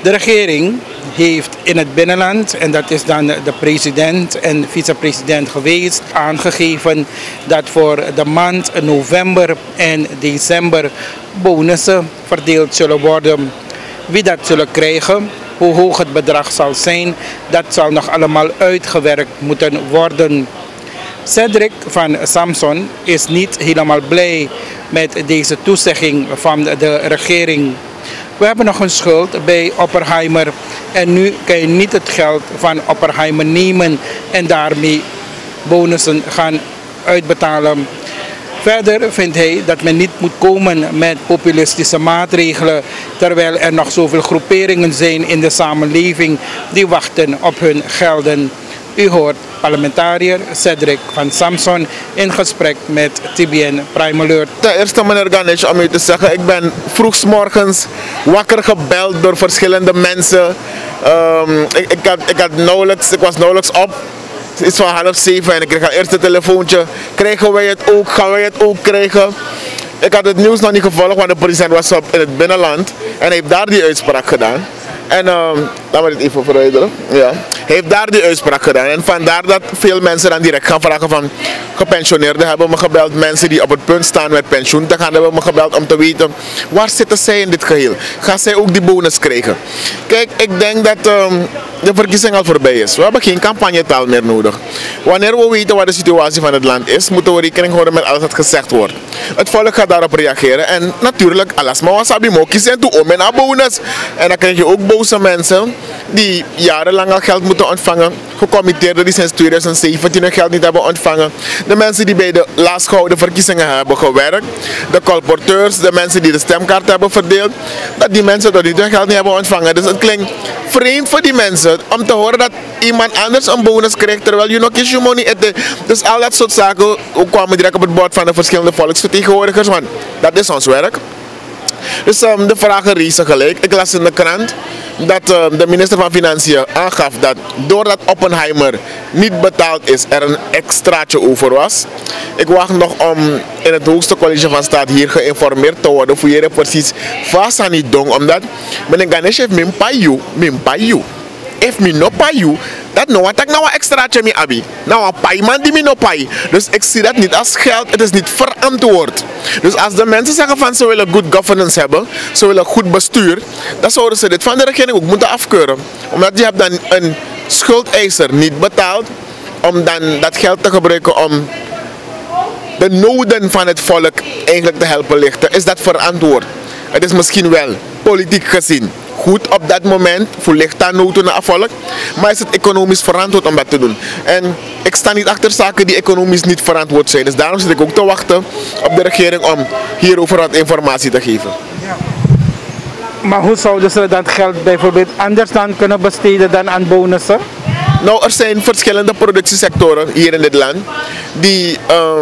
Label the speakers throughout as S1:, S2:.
S1: De regering heeft in het binnenland, en dat is dan de president en vicepresident geweest, aangegeven dat voor de maand november en december bonussen verdeeld zullen worden. Wie dat zullen krijgen, hoe hoog het bedrag zal zijn, dat zal nog allemaal uitgewerkt moeten worden. Cedric van Samson is niet helemaal blij met deze toezegging van de regering. We hebben nog een schuld bij Oppenheimer en nu kan je niet het geld van Oppenheimer nemen en daarmee bonussen gaan uitbetalen. Verder vindt hij dat men niet moet komen met populistische maatregelen, terwijl er nog zoveel groeperingen zijn in de samenleving die wachten op hun gelden. U hoort parlementariër Cedric van Samson in gesprek met TBN Prime Alert.
S2: Ten eerste, meneer Ganesh, om u te zeggen, ik ben vroegsmorgens wakker gebeld door verschillende mensen. Ik was nauwelijks op. Het is van 6:30 en ik kreeg al eerst een telefoontje. Krijgen wij het ook? Gaan wij het ook krijgen? Ik had het nieuws nog niet gevolgd, want de president was in het binnenland en heeft daar die uitspraak gedaan. En laten we dit even verwijderen. Ja. Hij heeft daar die uitspraak gedaan. En vandaar dat veel mensen dan direct gaan vragen van gepensioneerden hebben me gebeld. Mensen die op het punt staan met pensioen te gaan hebben me gebeld om te weten waar zitten zij in dit geheel. Gaan zij ook die bonus krijgen? Kijk, ik denk dat de verkiezing al voorbij is. We hebben geen campagnetaal meer nodig. Wanneer we weten wat de situatie van het land is, moeten we rekening houden met alles wat gezegd wordt. Het volk gaat daarop reageren. En natuurlijk, alles maar wasabi moki zijn toe om een bonus. En dan krijg je ook boze mensen die jarenlang al geld moeten ontvangen. Gecommitteerden die sinds 2017 hun geld niet hebben ontvangen. De mensen die bij de laatstgehouden verkiezingen hebben gewerkt. De colporteurs, de mensen die de stemkaart hebben verdeeld. Dat die mensen door die hun geld niet hebben ontvangen. Dus het klinkt vreemd voor die mensen om te horen dat iemand anders een bonus krijgt terwijl je nog eens je money eten. Dus al dat soort zaken kwamen direct op het bord van de verschillende volksvertegenwoordigers. Want dat is ons werk. Dus de vragen riezen gelijk. Ik las in de krant dat de minister van Financiën aangaf dat doordat Oppenheimer niet betaald is, er een extraatje over was. Ik wacht nog om in het hoogste college van staat hier geïnformeerd te worden voor je precies vast aan niet doen, omdat meneer Ganesh heeft min payu. If me no pay you, dat no wat ik nou een extraatje mee abi. Nou een payman die me no pay. Dus ik zie dat niet als geld, het is niet verantwoord. Dus als de mensen zeggen van ze willen good governance hebben, ze willen goed bestuur, dan zouden ze dit van de regering ook moeten afkeuren. Omdat je hebt dan een schuldeiser niet betaald, om dan dat geld te gebruiken om de noden van het volk eigenlijk te helpen lichten. Is dat verantwoord? Het is misschien wel politiek gezien goed op dat moment voor licht aan noden naar volk, maar is het economisch verantwoord om dat te doen. En ik sta niet achter zaken die economisch niet verantwoord zijn. Dus daarom zit ik ook te wachten op de regering om hierover wat informatie te geven.
S1: Ja. Maar hoe zouden ze dat geld bijvoorbeeld anders dan kunnen besteden dan aan bonussen?
S2: Nou, er zijn verschillende productiesectoren hier in dit land die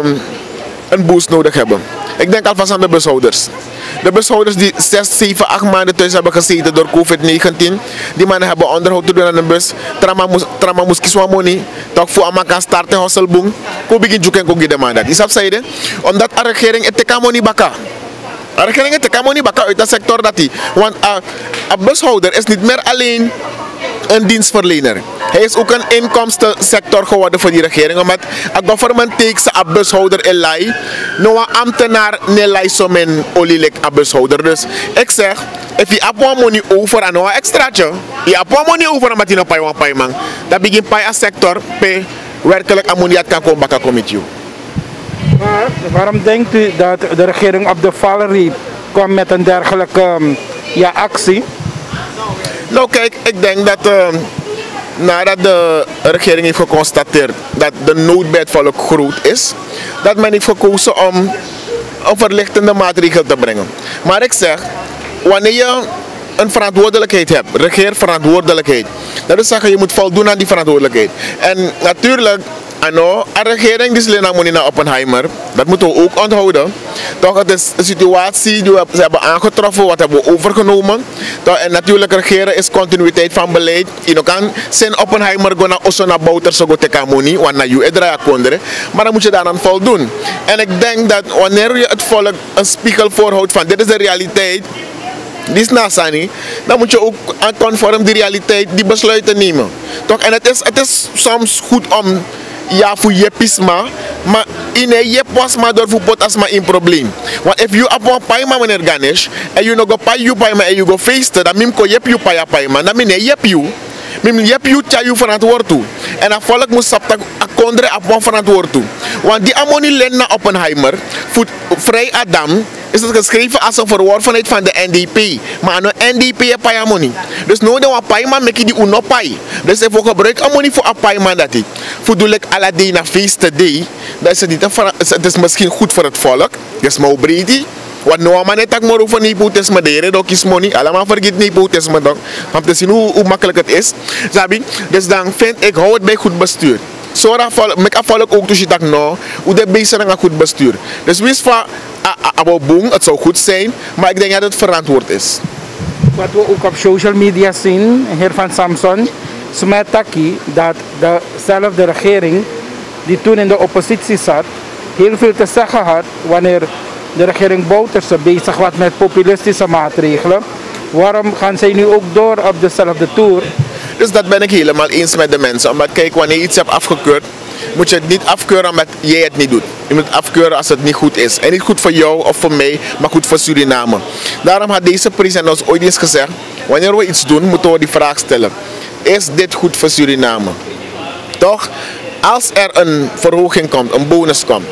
S2: een boost nodig hebben. Ik denk alvast aan de bushouders. De bushouders die 6, 7, 8 maanden thuis hebben gezeten door COVID-19. Die mannen hebben onderhoud te doen aan de bus. Trama moest kiswa money. Toch voor amaka starten hosselboom. Ko begin juken ko gide mandat. Is dat zeiden? Omdat de regering het teka money baka. De regering het teka money baka uit de sector dat die. Want een bushouder is niet meer alleen een dienstverlener. Hij is ook een inkomstensector geworden voor die regering. Omdat een government takes een bushouder in lei. Nou een ambtenaar in lei som een olielik een bushouder. Dus ik zeg, if je hebt money over en nou een extraatje. Je hebt money over omdat je een pay man. Dan begint bij een sector bij werkelijk ammoniat kan komen bakken met jou.
S1: Waarom denkt u dat de regering op de valreep kwam met een dergelijke actie?
S2: Nou kijk, ik denk dat nadat de regering heeft geconstateerd dat de nood bij het volk groot is, dat men heeft gekozen om een verlichtende maatregel te brengen. Maar ik zeg, wanneer je een verantwoordelijkheid hebt, regeerverantwoordelijkheid, dat is zeggen je moet voldoen aan die verantwoordelijkheid. En natuurlijk, een regering die is alleen naar Oppenheimer, dat moeten we ook onthouden. Toch, het is een situatie die ze hebben aangetroffen, wat hebben we overgenomen. Toch, en natuurlijk, regeren is continuïteit van beleid. Je kan zijn Oppenheimer gaan naar Bouter, zo te kamoni, want naar je draai konderen. Maar dan moet je daaraan voldoen. En ik denk dat wanneer je het volk een spiegel voorhoudt van dit is de realiteit, Die is nasani. Dan moet je ook conform die realiteit die besluiten nemen. Toch? En het is soms goed om ja voor je pisma, maar in je pas maar door voor potas maar in probleem. Want if you op een paima meneer Ganesh en you no go pay you paima en you go feesten, dan mim ko jep you paya paima, dan mine jep you. Mim jep you tja you verantwoord toe. En dan volk moet sapta akondre op een verantwoord toe. Want die amoni len na Oppenheimer, voor Vrij Adam, is het geschreven als een verworvenheid van de NDP. Maar no NDP je paya money. Dus no de paima make die uno pay. Dus if we gebruiken money voor een paima dat die. Voor doe ik alle na feesten die. Dat is het niet. Het is misschien goed voor het volk. Dus maar breedie. Want no man net tak moro van nepotisme dere dok is money. Allemaal vergeet nepotisme dan. Om te zien hoe makkelijk het is. Sabi? Dus dan vind ik hou het bij goed bestuur. Zorg met volk ook dus je tak no. Hoe de bezig aan goed bestuur. Dus wees van aboboeng, het zou goed zijn, maar ik denk dat het verantwoord is.
S1: Wat we ook op social media zien, heer Van Samson, smet taki dat dezelfde regering die toen in de oppositie zat, heel veel te zeggen had wanneer de regering Bouterse bezig was met populistische maatregelen. Waarom gaan zij nu ook door op dezelfde toer?
S2: Dus dat ben ik helemaal eens met de mensen. Omdat kijk, wanneer je iets hebt afgekeurd, moet je het niet afkeuren omdat jij het niet doet. Je moet het afkeuren als het niet goed is. En niet goed voor jou of voor mij, maar goed voor Suriname. Daarom had deze president ons ooit eens gezegd, wanneer we iets doen, moeten we die vraag stellen. Is dit goed voor Suriname? Toch? Als er een verhoging komt, een bonus komt,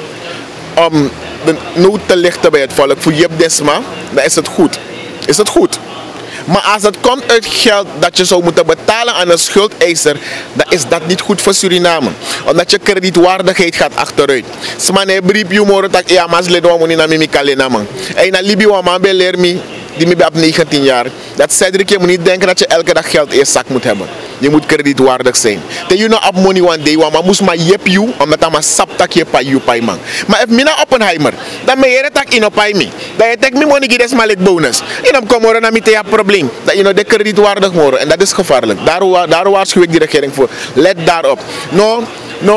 S2: om de nood te lichten bij het volk voor Jip Desma, dan is het goed. Is het goed? Maar als het komt uit geld dat je zou moeten betalen aan een schuldeiser, dan is dat niet goed voor Suriname. Omdat je kredietwaardigheid gaat achteruit. Smane briep je moro tak ja mas ledo moni na mimi kalena man. En na Libi wa man be leer mi die me op 19 jaar. Dat Cedric je moet niet denken dat je elke dag geld in je zak moet hebben. Je moet kredietwaardig zijn. Te you know up money one day, want man moest maar jep you, omdat dan maar saptak je pay you pay man. Maar if mina Oppenheimer, dan ben je tak in op pay me. Dan je tek me money gides maar like bonus. En dan komen we naar met een probleem. Dat je nou de kredietwaardig worden en dat is gevaarlijk. Daar waarschuw ik die regering voor. Let daarop.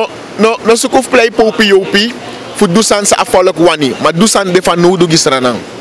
S2: No sukuf play popi yopi. Voor dusan sa afvalk wani, maar dusan de van no do gisranang.